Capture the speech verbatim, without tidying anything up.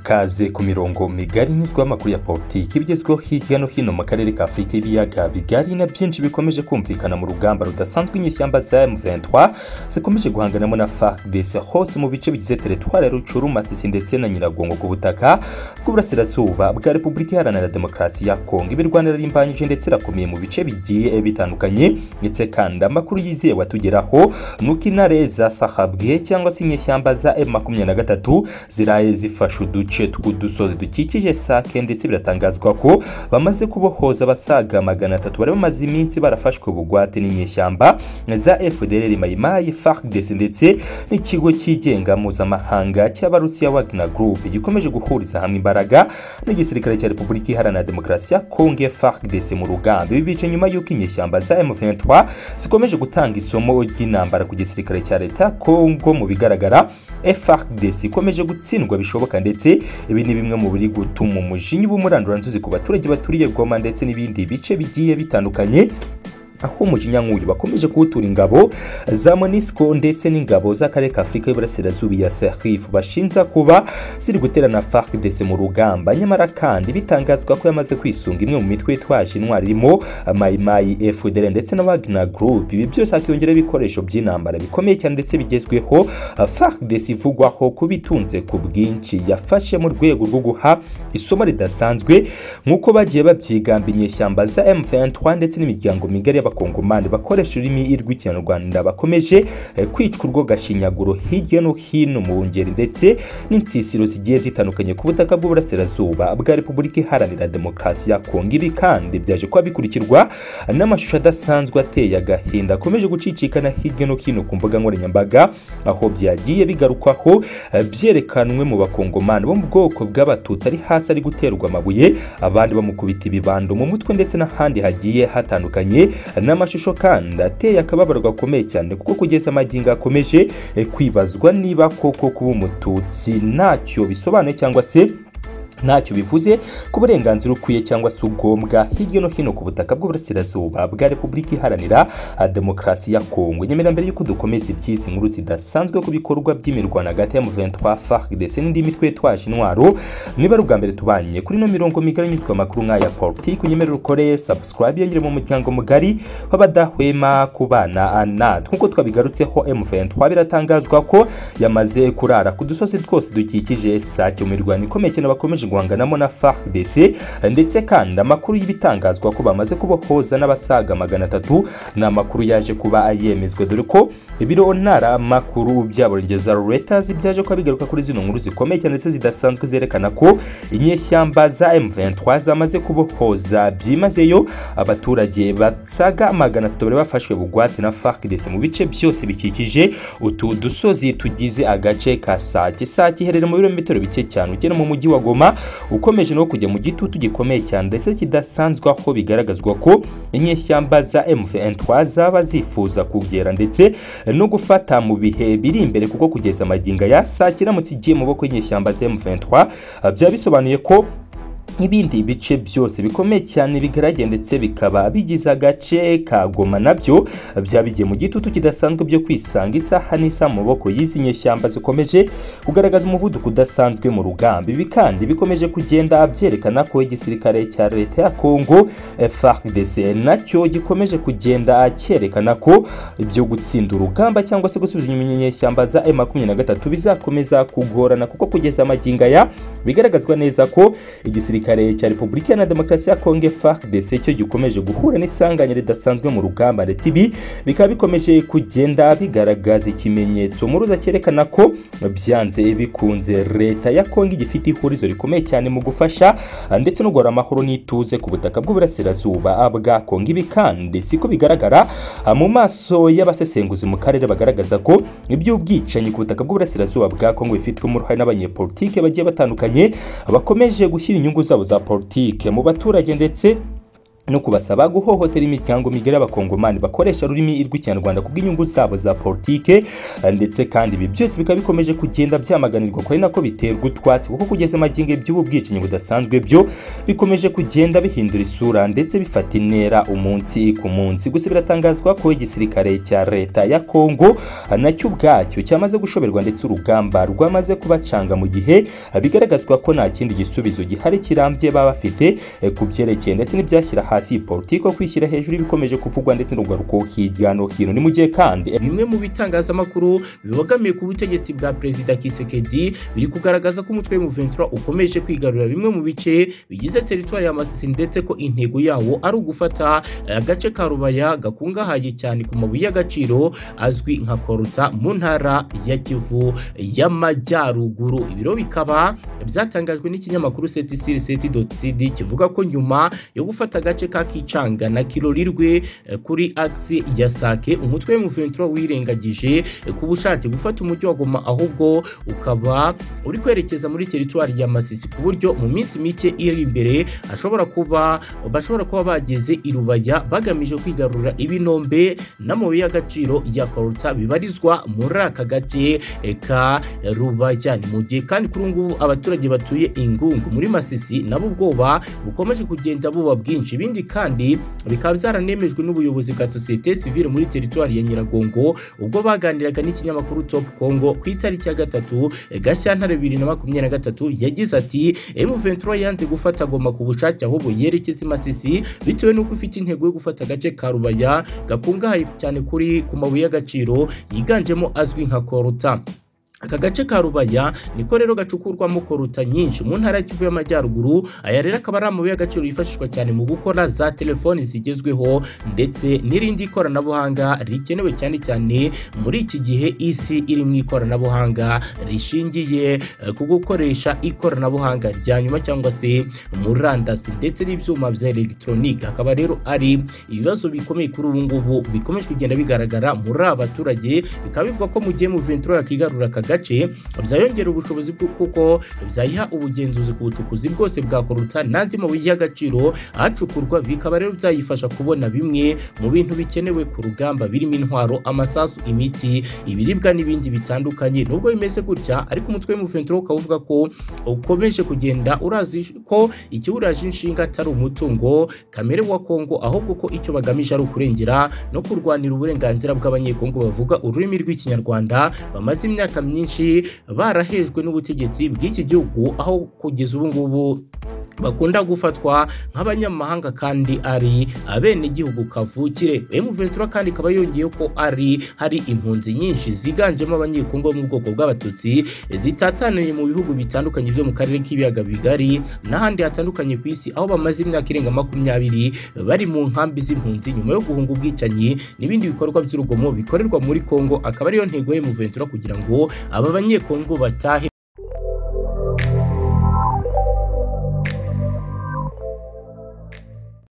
kaze ku mirongo migari nyuzwa amakuru ya politiki bigezweho hirya no hino mu karere ka Afurika y'ibiyaga bigari na byinshi bikomeje kumvikana mu rugamba rudasanzwe inyeshyamba za M vingt trois zikomeje guhanganamo na F A R D C hose mu bice bigize teritwari ya Rucuru, Masisi ndetse na Nyiragongo ku butaka bw'uburasirazuba bwa Repubulika Iharanira Demokarasi ya Kongo. Ibirwanira rimbanyije ndetse rakomeye mu bice bigiye bitandukanye, ndetse kandi amakuru yizewe watugeraho nuko intare za Sahabwe cyangwa se inyeshyamba za M makumyabiri na gatatu ziraye zifasha uduce tw'udusozi dukikije Sake, ndetse biratangazwa ko bamaze kubohoza abasaga magana atatu bari bamaze iminsi barafashwe bugwate n'inyeshyamba za F D L R Mai Mai, F A R D C ndetse n'ikigo cyigenga mpuzamahanga cy'Abarusiya Wagner Group gikomeje guhuriza hamwe imbaraga n'igisirikare cya Repubulika Iharanira Demokarasi ya Kongo F A R D C mu rugamba. Ibi bice nyuma y'uko inyeshyamba za M vingt trois zikomeje gutanga isomo ry'intambara ku gisirikare cya leta Kongo. Mu bigaragara F A R D C ikomeje gutsindwa bishoboka, ndetse ibi ni bimwe mu biri gutuma umujinya w'umuranduranzuzi ku baturage baturiye Goma ndetse n'ibindi bice bigiye bitandukanye, aho umujinya nk'uyu bakomeje kuwutura ingabo za MONUSCO ndetse n'ingabo z'akarere ka Afurika y'Iburasirazuba ya Serif bashinza kuba ziri guterana F A R D C mu rugamba. Nyamara kandi bitangazwa ko yamaze kwisunga imwe mu mitwe yitwaje intwari irimo Mai Mai, F D L R ndetse na Wagner Group. Ibi byose akiyongera ibikoresho by'intambara bikomeye cyane ndetse bigezweho F A R D C ivugwaho kubitunze ku bwinshi yafashe mu rwego rwo guha isomo ridasanzwe nk'uko bagiye babyigamba inyeshyamba za M vingt trois ndetse n'imiryango migari y'abakongomani bakoresha ururimi rw'ikinyarwanda bakomeje eh, kwicwa urwo gashinyaguro hirya no hino mu ngeri ndetse n'insisiro zigiye zitandukanye ku butaka bw'uburasirazuba bwa Repubulika Iharanira Demokarasi ya Kongo. Ibi kandi byaje kuba bikurikirwa n'amashusho adasanzwe ateye agahinda akomeje gucicikana hirya no hino ku mbuga nkoranyambaga, aho byagiye bigarukwaho eh, byerekanwe mu bakongomani bo mu bwoko bw'abatutsi ari hasi ari guterwa amabuye, abandi bamukubita ibibando mu mutwe ndetse n'ahandi hagiye hatandukanye. N'amashusho kandi ateye akababaro gakomeye cyane kuko kugeza amagingo akomeje eh, kwibazwa niba koko kuba umututsi ntacyo bisobanuye cyangwa se ntacyo bivuze ku burenganzira ukwiye cyangwa se ugombwa hirya no hino ku butaka bw'uburasirazuba bwa Repubulika Iharanira Demokarasi ya Kongo. Nyamara mbere y'uko dukomeza iby'isi nkuru zidasanzwe ku bikorwa by'imirwano hagati ya M vingt trois, F A R D C n'indi mitwe yitwaje intwaro, niba ari ubwa mbere tubanye kuri no mirongo migari nyuzwa amakuru nk'aya politiki, unyemerera ukore subscribe yongere mu muryango mugari w'abadahwema kubana natwe. Nk'uko twabigarutseho M vingt trois biratangazwa ko yamaze kurara ku dusozi twose dukikije Sake mu mirwano ikomeye cyane bakomeje guhanganamo na F A R D C, ndetse kandi amakuru y'ibitangazwa ko bamaze kubohoza n'abasaga magana atatu na makuru yaje kuba yemezwe, dore ko ibiro ntara makuru by'aborengeza Reuters byaje ko bigaruka kuri zino nkuru zikomeye cyane ndetse zidasanzwe zerekana ko inyeshyamba za M vingt trois zamaze kubohoza byimazeyo abaturage basaga magana atatu bari bafashwe bugwate na F A R D C mu bice byose bikikije utu dusozi tugize agace ka Sake. Sake iherereye mu birometero bike cyane ugera mu mujyi wa Goma, ukomeje no kujya mu gitutu gikomeye cyane ndetse kidasanzwe, aho bigaragazwa ko inyeshyamba za M vingt trois zaba zifuza kugera ndetse no gufata mu bihe biri imbere, kuko kugeza amaginga ya Sake iramutse igiye mu boko y'inyeshyamba za M vingt trois byaba bisobanuye ko ibindi bice byose bikomeye cyane bigaragye ndetse bikaba bigize agace ka Goma nabyo byabigiye mu gitutu kidasanzwe byo kwisanga isaha n'isa mu maboko y'izi nyeshyamba zikomeje kugaragaza umuvuduko udasanzwe mu rugamba. Ibi kandi bikomeje kugenda byerekana ko igisirikare cya leta ya Kongo F A R D C nacyo gikomeje kugenda cyerekana ko ibyo gutsinda urugamba cyangwa se gusubiza inyuma inyeshyamba za M makumyabiri na gatatu bizakomeza kugorana, kuko kugeza amaginga ya bigaragazwa neza ko igisirikare cya Repubulika Iharanira Demokarasi ya Kongo F A R D C cyo gikomeje guhura n'isanganya ridasanzwe mu rugamba, ndetse ibi bikaba bikomeje kugenda bigaragaza ikimenyetso muruza cyerekana ko byanze bikunze leta ya Kongo igifite ihurizo rikomeye cyane mu gufasha ndetse no guhora amahoro n'ituze ku butaka bw'uburasirazuba bwa Kongo. Ibi kandi siko bigaragara mu maso y'abasesenguzi mu karere bagaragaza ko iby'ubwicanyi ku butaka bw'uburasirazuba bwa Kongo bifitwemo uruhare n'abanyepolitike bagiye batandukanye bakomeje gushyira inyungu zabo za politike mu baturage ndetse no kubasaba guhohotera imiryango migari y'abakongomani bakoresha rurimi rw'ikinyarwanda kubw'inyungu zabo za politike, ndetse kandi ibi byose bikaba bikomeje kugenda byamaganirwa ko ari nako biterwa utwatsi, kuko kugeza magingo by'ubu bwicanyi budasanzwe byo bikomeje kugenda bihindura isura ndetse bifata intera umunsi ku munsi. Gusa biratangazwa ko igisirikare cya leta ya Kongo nacyo ubwacyo cyamaze gushoberwa ndetse urugamba rwamaze kubacanga, mu gihe bigaragazwa ko nta kindi gisubizo gihari kirambye baba bafite ku byerekeye ndetse n'ibyashyira hasi politiki ko kwishyira hejuru bikomeje kuvugwa ndetse n'ugaruko hirya no hino. Ni mu gihe kandi bimwe mu bitangazamakuru bibogamiye ku butegetsi bwa Perezida Tshisekedi biri kugaragaza ko umutwe M vingt-trois ukomeje kwigarurira bimwe mu bice bigize teritwari ya Masisi, ndetse ko intego yawo ari ugufata agace ka Rubaya gakungahaye cyane ku mabuye y'agaciro azwi nka Koruta mu ntara ya Kivu y'Amajyaruguru. Ibiro bikaba byatangajwe n'ikinyamakuru sept sur sept dot c d kivuga ko nyuma yo gufata agace ka Kicanga na Kirorirwe kuri axe ya Sake, umutwe M vingt-trois wirengagije ku bushake gufata umujyi wa Goma, ahubwo ukaba uri kwerekeza muri teritwari ya Masisi, ku buryo mu minsi mike iri imbere ashobora kuba bashobora kuba bageze i Rubaya bagamije kwigarurira ibinombe n'amabuye y'agaciro ya Koruta bibarizwa muri aka gace ka Rubaya. Ni mu gihe kandi kuri ngubu abaturage batuye Ingungu muri Masisi nabo ubwoba bukomeje kugenda buba bwinshi. Ibindi kandi bikaba byaranemejwe n'ubuyobozi bwa societe civile muri teritwari ya Nyiragongo ubwo baganiraga n'ikinyamakuru Top Congo ku itariki ya gatatu Gashyantare bibiri na makumyabiri na gatatu. Yagize ati M vingt-trois yanze gufata Goma ku bushake, ahubwo yerekeza Masisi bitewe n'uko ifite intego yo gufata agace ka Rubaya gakungahaye cyane kuri ku mabuye y'agaciro yiganjemo azwi nka Koruta. Aka gace ka Rubaya niko rero gacukurwamo Koruta nyinshi mu ntara ya Kivu y'Amajyaruguru. Aya rero akaba ari amabuye y'agaciro yifashishwa cyane mu gukora za telefoni zigezweho ndetse n'irindi ikoranabuhanga rikenewe cyane cyane muri iki gihe isi iri mu ikoranabuhanga rishingiye ku gukoresha ikoranabuhanga rya nyuma cyangwa se murandasi ndetse n'ibyuma bya electronique. Akaba rero ari ibibazo bikomeye kuri ubu ngubu bikomeje kugenda bigaragara muri abaturage, bikaba bivuga ko mu gihe M vingt-trois yakigarura aka gace byayongera ubushobozi kuko byayiha ubugenzuzi ku bucukuzi bwose bwa Koruta n'andi mabuye y'agaciro ahacukurwa, bikaba rero byayifasha kubona bimwe mu bintu bikenewe ku rugamba birimo intwaro, amasasu, imiti, ibiribwa n'ibindi bitandukanye. Nubwo bimeze gutya ariko umutwe M vingt-trois ukavuga ko ukomeje kugenda urazi ko ikiwuraje inshinga atari umutungo kamere wa Kongo, ahubwo ko icyo bagamije ari ukurengera no kurwanira uburenganzira bw'abanyekongo bavuga ururimi rw'ikinyarwanda bamaze imyaka myinshi barahejwe n'ubutegetsi bw'iki gihugu, aho kugeza ubu ngubu bakunda gufatwa nk'abanyamahanga kandi ari abene igihugu kavukire. M vingt-trois kandi ikaba yongeye ko ari hari impunzi nyinshi ziganjemo abanyekongo mu bwoko bw'abatutsi zitataniye mu bihugu bitandukanye byo mu karere k'ibiyaga bigari n'ahandi hatandukanye ku isi, aho bamaze imyaka irenga makumyabiri bari mu nkambi z'impunzi nyuma yo guhunga ubwicanyi n'ibindi bikorwa by'urugomo bikorerwa muri Kongo. Akaba ariyo ntego ya M vingt-trois kugira ngo aba banyekongo batahe